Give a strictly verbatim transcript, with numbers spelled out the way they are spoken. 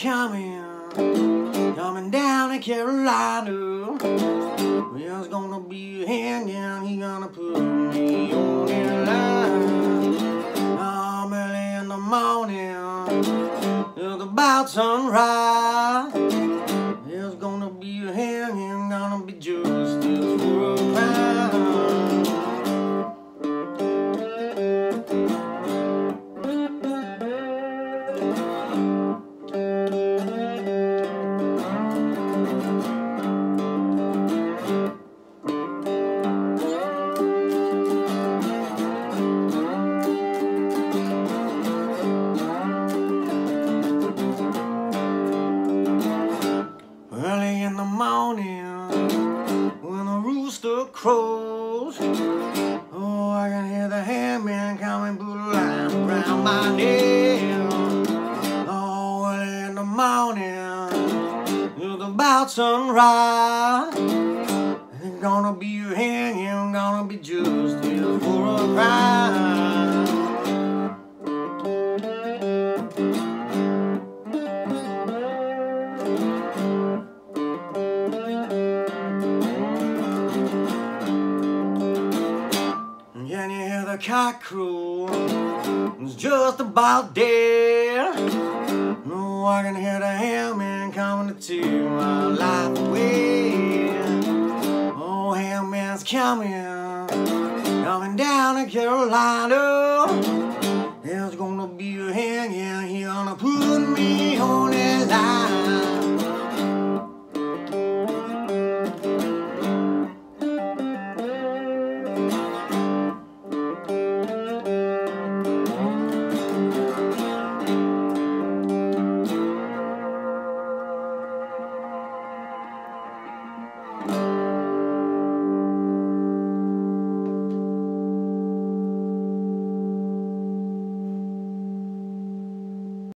coming, coming down to Carolina. There's gonna be a hangin', he gonna put me on that line. I'm early in the morning, it's about sunrise. There's gonna be a hangin', gonna be justice for a crime. Early in the morning, when the rooster crows, oh, I can hear the hangman coming, put a line around my neck. Oh, early in the morning, it's about sunrise. There's gonna be a hanging, gonna be justice for a crime. Can you hear the cock crow? It's just about dead. No, I can hear the hangman coming to take my life away. Oh, hangman's coming, coming down to Carolina. There's gonna be a hanging, he gonna put me on that line.